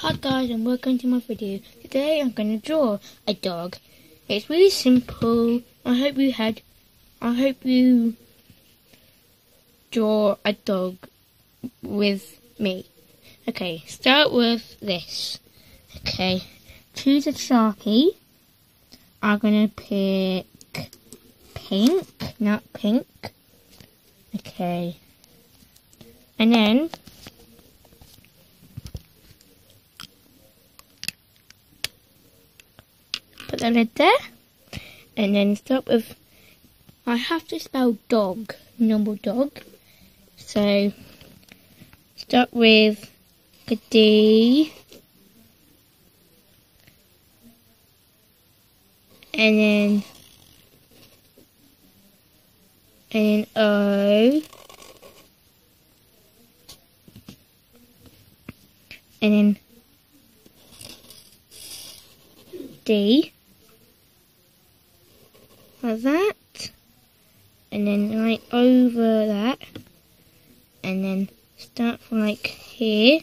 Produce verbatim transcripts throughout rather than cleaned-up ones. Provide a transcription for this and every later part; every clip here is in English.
Hi guys, and welcome to my video. Today I'm going to draw a dog. It's really simple. I hope you had I hope you draw a dog with me. Okay, start with this. Okay, choose a Sharpie. I'm going to pick pink, not pink. Okay, and then put the lid there, and then start with, I have to spell dog, normal dog, so start with a D, and then and then O, and then D, like that, and then like over that, and then start from like here,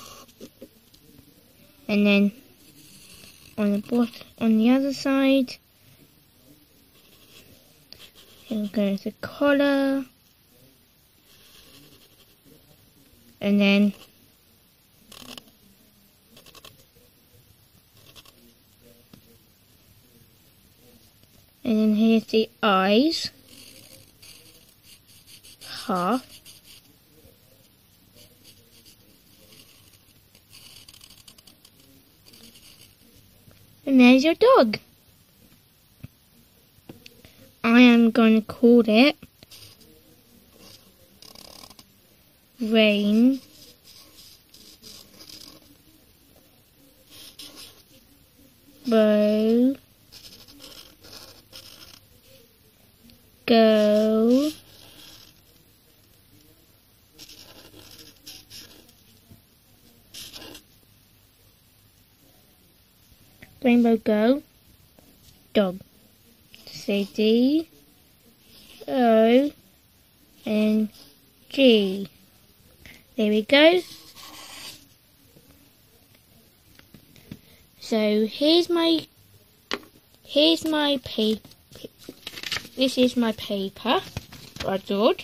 and then on the bottom, on the other side, and go to the collar, and then and then here's the eyes, half, and there's your dog. I am going to call it Rain Bow Go Rainbow Go Dog. Say D O and G. There we go. So here's my here's my paper. This is my paper I drew.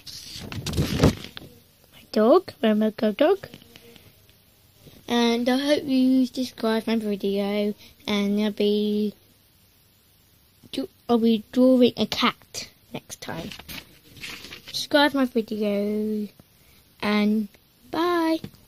My dog, Rainbow Go Dog. And I hope you subscribe my video, and I'll be I'll be drawing a cat next time. Subscribe my video, and bye.